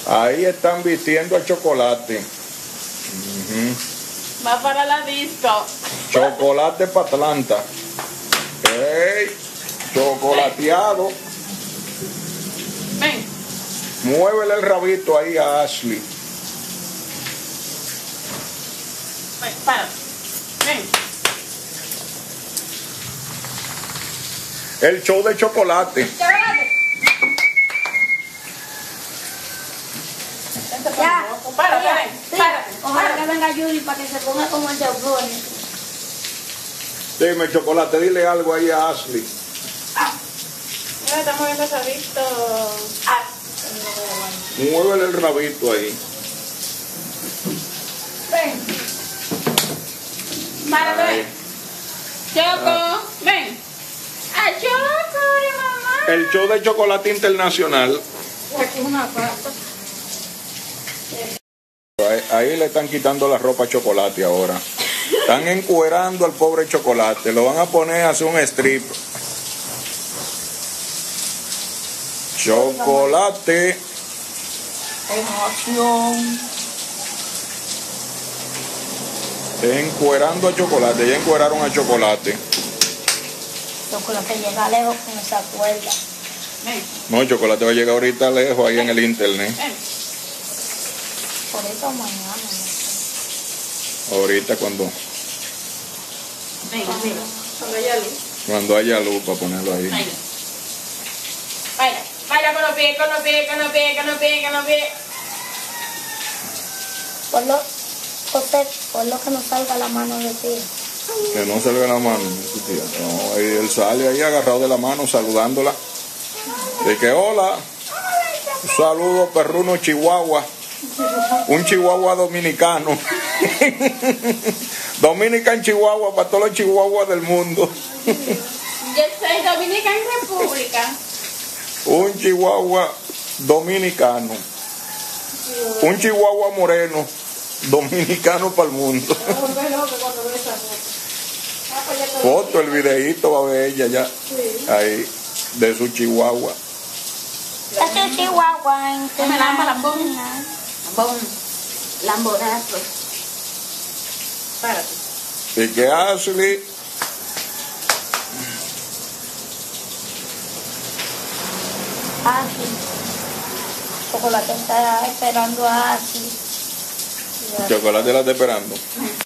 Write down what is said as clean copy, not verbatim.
Ahí están vistiendo a Chocolate. Va para la disco. Chocolate para Atlanta. ¡Ey! Chocolateado. Ven. Muévele el rabito ahí a Ashley. Ven, para. Ven. El show de Chocolate. Ya. Párate, ven. Párate. Ojalá que venga Yuri para que se ponga como el de Euforia. Dime, Chocolate, dile algo ahí a Ashley. Mira, estamos viendo ese visto. Muévele el rabito ahí. Ven. Párate, ven. Choco, ven. ¡Ah, Choco, mamá! El show de Chocolate Internacional. Aquí una pasta. Ahí le están quitando la ropa a Chocolate ahora. Están encuerando al pobre Chocolate. Lo van a poner a hacer un strip. Chocolate. Emoción. Encuerando a Chocolate. Ya encueraron a Chocolate. Chocolate llega lejos con esa cuerda. Ven. No, Chocolate va a llegar ahorita lejos ahí en el internet. Ven. Por eso mañana. Ahorita cuando Ven, mira. Cuando haya luz. haya luz para ponerlo ahí. Baila. Baila. Baila con los pies, con los pies, con los pies, con los pies, con los pies. Ponlo, José, ponlo que no salga la mano de ti. Que no se le ve la mano. No, ahí él sale ahí agarrado de la mano saludándola. De que hola. Un saludo perruno chihuahua. Un chihuahua dominicano. Dominican Chihuahua para todos los chihuahuas del mundo. Yo soy Dominicana República. Un chihuahua dominicano. Un chihuahua moreno. Dominicano para el mundo. Foto, el videíto va a ver ella ya. Ahí, de su chihuahua. Este es Chihuahua en Lambón. Lambonazo. Párate. Y que Ashley Así. Chocolate está esperando a Así. Chocolate la está esperando.